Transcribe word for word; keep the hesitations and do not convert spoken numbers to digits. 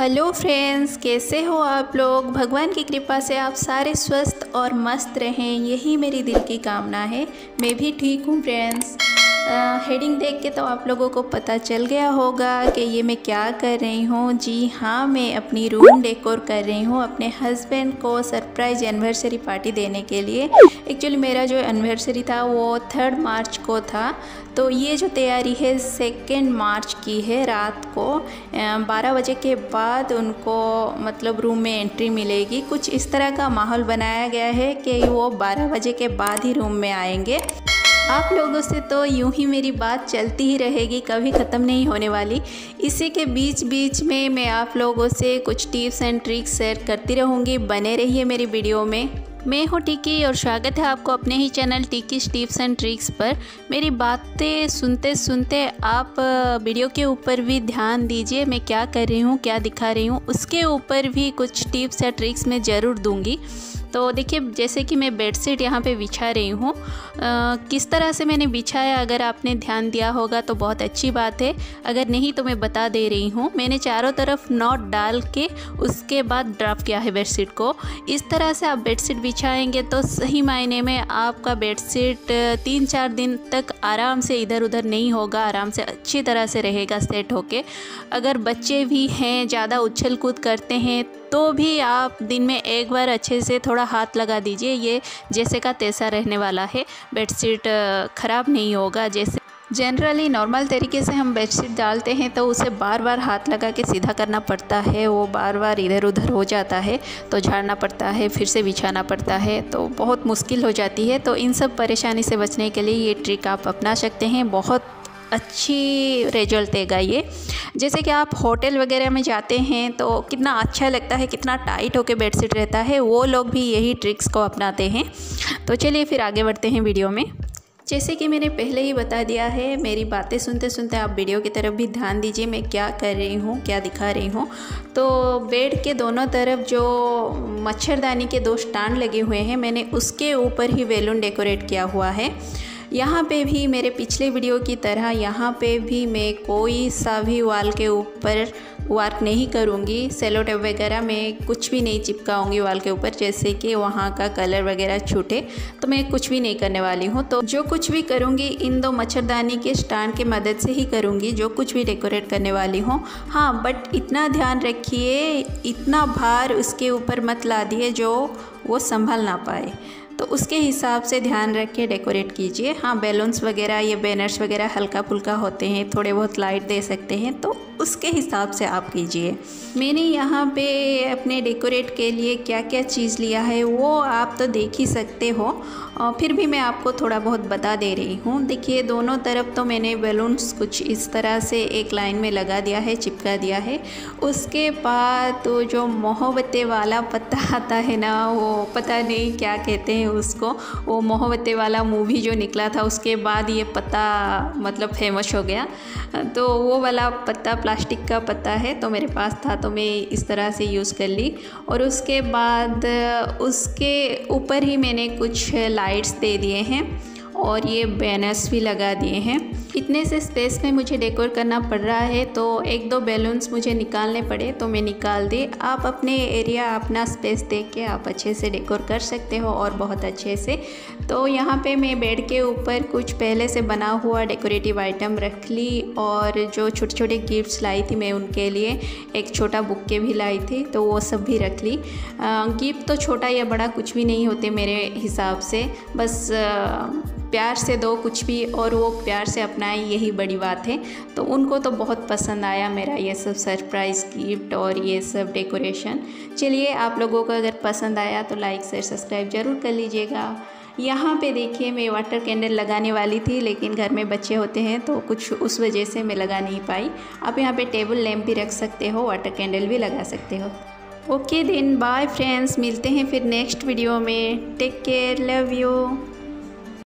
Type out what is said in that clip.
Hello friends, कैसे हो आप लोग। भगवान की कृपा से आप सारे स्वस्थ और मस्त रहें, यही मेरी दिल की कामना है। मैं भी ठीक हूँ फ्रेंड्स। हेडिंग देख के तो आप लोगों को पता चल गया होगा कि ये मैं क्या कर रही हूँ। जी हाँ, मैं अपनी रूम डेकोर कर रही हूँ अपने हस्बैंड को सरप्राइज एनिवर्सरी पार्टी देने के लिए। एक्चुअली मेरा जो एनिवर्सरी था वो थर्ड मार्च को था, तो ये जो तैयारी है सेकेंड मार्च की है। रात को बारह बजे के बाद उनको मतलब रूम में एंट्री मिलेगी। कुछ इस तरह का माहौल बनाया गया है कि वो बारह बजे के बाद ही रूम में आएंगे। आप लोगों से तो यूं ही मेरी बात चलती ही रहेगी, कभी ख़त्म नहीं होने वाली। इसी के बीच बीच में मैं आप लोगों से कुछ टिप्स एंड ट्रिक्स शेयर करती रहूँगी। बने रहिए मेरी वीडियो में। मैं हूँ टिकी और स्वागत है आपको अपने ही चैनल टिकीज टिप्स एंड ट्रिक्स पर। मेरी बातें सुनते सुनते आप वीडियो के ऊपर भी ध्यान दीजिए, मैं क्या कर रही हूँ, क्या दिखा रही हूँ, उसके ऊपर भी कुछ टिप्स या ट्रिक्स मैं ज़रूर दूँगी। तो देखिए, जैसे कि मैं बेडशीट यहाँ पे बिछा रही हूँ, किस तरह से मैंने बिछाया अगर आपने ध्यान दिया होगा तो बहुत अच्छी बात है, अगर नहीं तो मैं बता दे रही हूँ। मैंने चारों तरफ नॉट डाल के उसके बाद ड्राप किया है बेडशीट को। इस तरह से आप बेडशीट बिछाएंगे तो सही मायने में आपका बेडशीट तीन चार दिन तक आराम से इधर उधर नहीं होगा, आराम से अच्छी तरह से रहेगा सेट होके। अगर बच्चे भी हैं, ज़्यादा उछल कूद करते हैं, तो भी आप दिन में एक बार अच्छे से थोड़ा हाथ लगा दीजिए। ये जैसे का तैसा रहने वाला है, बेडशीट ख़राब नहीं होगा। जैसे जनरली नॉर्मल तरीके से हम बेडशीट डालते हैं तो उसे बार बार हाथ लगा के सीधा करना पड़ता है, वो बार बार इधर उधर हो जाता है, तो झाड़ना पड़ता है, फिर से बिछाना पड़ता है, तो बहुत मुश्किल हो जाती है। तो इन सब परेशानी से बचने के लिए ये ट्रिक आप अपना सकते हैं, बहुत अच्छी रिजल्ट देगा ये। जैसे कि आप होटल वगैरह में जाते हैं तो कितना अच्छा लगता है, कितना टाइट होके बेडशीट रहता है, वो लोग भी यही ट्रिक्स को अपनाते हैं। तो चलिए फिर आगे बढ़ते हैं वीडियो में। जैसे कि मैंने पहले ही बता दिया है, मेरी बातें सुनते सुनते आप वीडियो की तरफ भी ध्यान दीजिए, मैं क्या कर रही हूँ, क्या दिखा रही हूँ। तो बेड के दोनों तरफ जो मच्छरदानी के दो स्टैंड लगे हुए हैं, मैंने उसके ऊपर ही बैलून डेकोरेट किया हुआ है। यहाँ पे भी मेरे पिछले वीडियो की तरह यहाँ पे भी मैं कोई सा भी वॉल के ऊपर वर्क नहीं करूँगी। सेलो टेप वगैरह मैं कुछ भी नहीं चिपकाऊँगी वॉल के ऊपर, जैसे कि वहाँ का कलर वगैरह छूटे, तो मैं कुछ भी नहीं करने वाली हूँ। तो जो कुछ भी करूँगी इन दो मच्छरदानी के स्टैंड की मदद से ही करूँगी, जो कुछ भी डेकोरेट करने वाली हूँ। हाँ, बट इतना ध्यान रखिए, इतना भार उसके ऊपर मत ला दिए जो वो संभल ना पाए, तो उसके हिसाब से ध्यान रख के डेकोरेट कीजिए। हाँ, बैलून्स वगैरह या बैनर्स वगैरह हल्का फुल्का होते हैं, थोड़े बहुत लाइट दे सकते हैं, तो उसके हिसाब से आप कीजिए। मैंने यहाँ पे अपने डेकोरेट के लिए क्या क्या चीज़ लिया है वो आप तो देख ही सकते हो, और फिर भी मैं आपको थोड़ा बहुत बता दे रही हूँ। देखिए, दोनों तरफ तो मैंने बैलून्स कुछ इस तरह से एक लाइन में लगा दिया है, चिपका दिया है। उसके बाद तो जो मोहब्बतें वाला पत्ता आता है ना, वो पता नहीं क्या कहते हैं उसको, वो मोहब्बतें वाला मूवी जो निकला था उसके बाद ये पत्ता मतलब फेमस हो गया, तो वो वाला पत्ता प्लास्टिक का पत्ता है, तो मेरे पास था तो मैं इस तरह से यूज़ कर ली। और उसके बाद उसके ऊपर ही मैंने कुछ लाइट्स दे दिए हैं और ये बैनर्स भी लगा दिए हैं। इतने से स्पेस में मुझे डेकोर करना पड़ रहा है, तो एक दो बैलून्स मुझे निकालने पड़े तो मैं निकाल दी। आप अपने एरिया, अपना स्पेस देख के आप अच्छे से डेकोर कर सकते हो और बहुत अच्छे से। तो यहाँ पे मैं बेड के ऊपर कुछ पहले से बना हुआ डेकोरेटिव आइटम रख ली, और जो छोटे छोटे गिफ्ट्स लाई थी मैं उनके लिए, एक छोटा बुक्के भी लाई थी, तो वो सब भी रख ली। गिफ्ट तो छोटा या बड़ा कुछ भी नहीं होते मेरे हिसाब से, बस प्यार से दो कुछ भी और वो प्यार से अपनाए, यही बड़ी बात है। तो उनको तो बहुत पसंद आया मेरा ये सब सरप्राइज़ गिफ्ट और ये सब डेकोरेशन। चलिए, आप लोगों को अगर पसंद आया तो लाइक शेयर सब्सक्राइब ज़रूर कर लीजिएगा। यहाँ पे देखिए, मैं वाटर कैंडल लगाने वाली थी, लेकिन घर में बच्चे होते हैं तो कुछ उस वजह से मैं लगा नहीं पाई। आप यहाँ पे टेबल लैम्प भी रख सकते हो, वाटर कैंडल भी लगा सकते हो। ओके देन, बाय फ्रेंड्स, मिलते हैं फिर नेक्स्ट वीडियो में। Take care, love you.